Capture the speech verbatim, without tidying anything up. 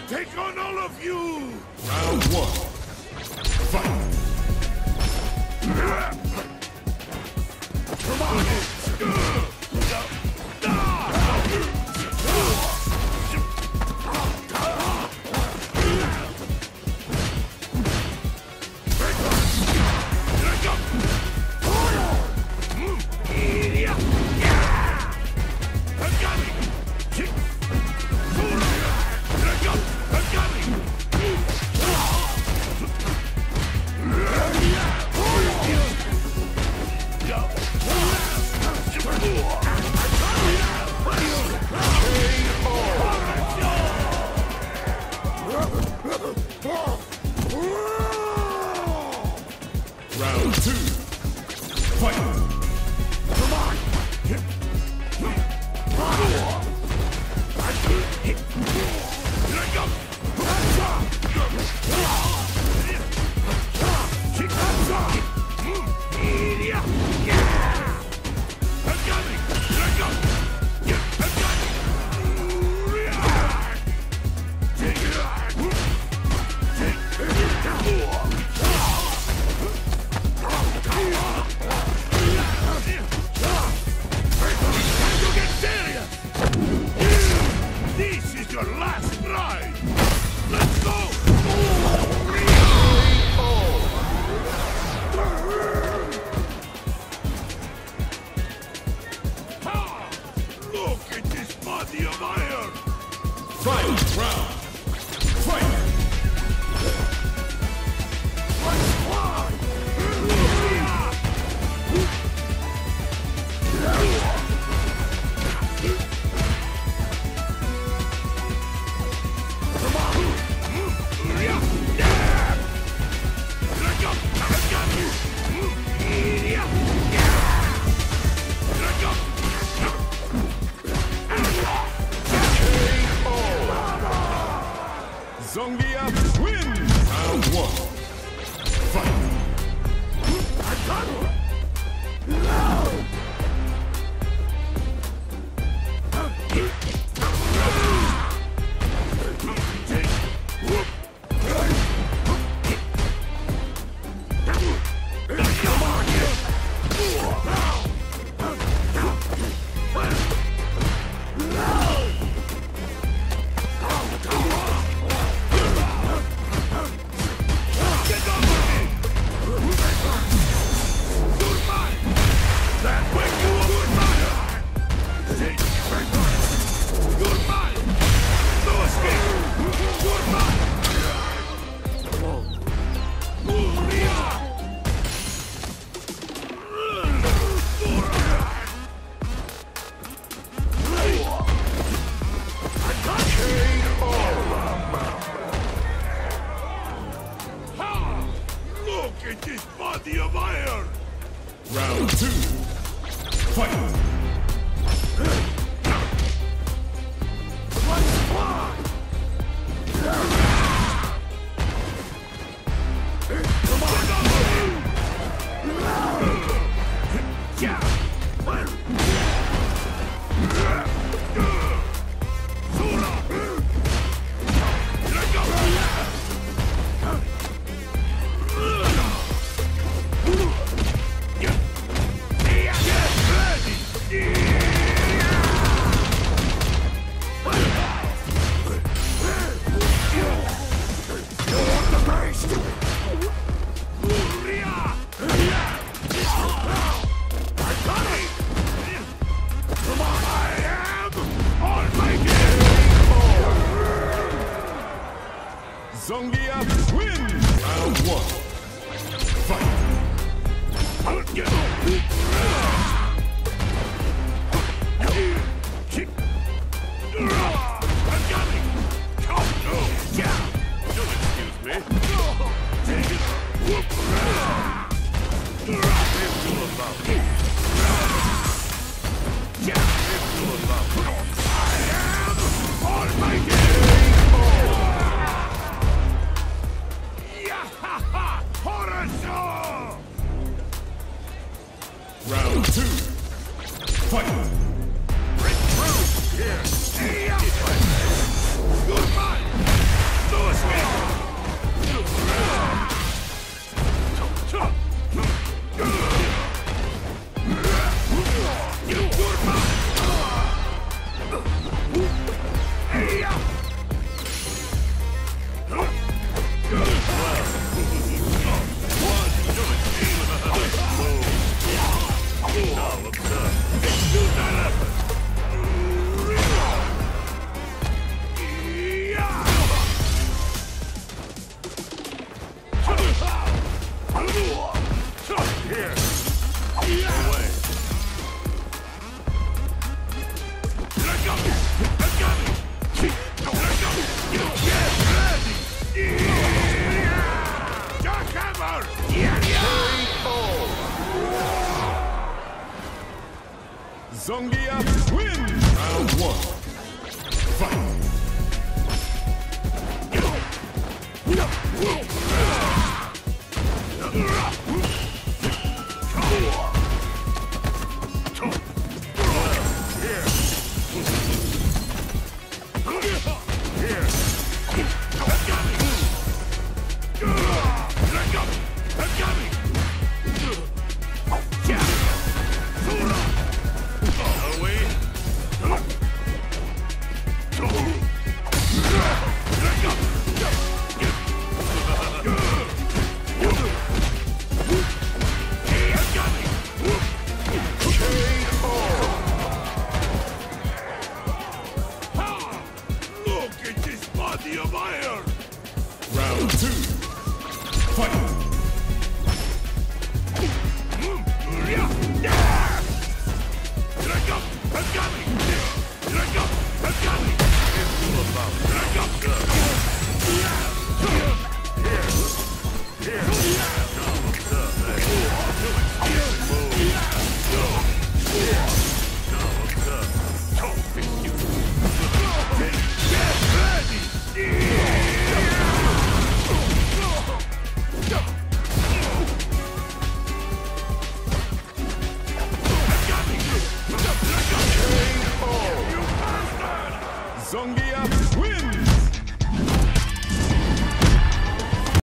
take on all of you! Round one. Fight! Come on! Round two. Fight! Come on! Fight! Round! Fight! ZANGIEF wins! Round one. Fight! Look at this body of iron! Round two. Fight! ZANGIEF wins! Round one. Fight! I'll get him! I got him! Oh, no! Yeah! Don't excuse me! Take it! Whoop! It's all about it! Yeah! It's all about it! I am almighty! Round two. Fight! Break through! Here! Goodbye! ZANGIEF wins! Round one. Fight! Of iron! Round two. Fight! ZANGIEF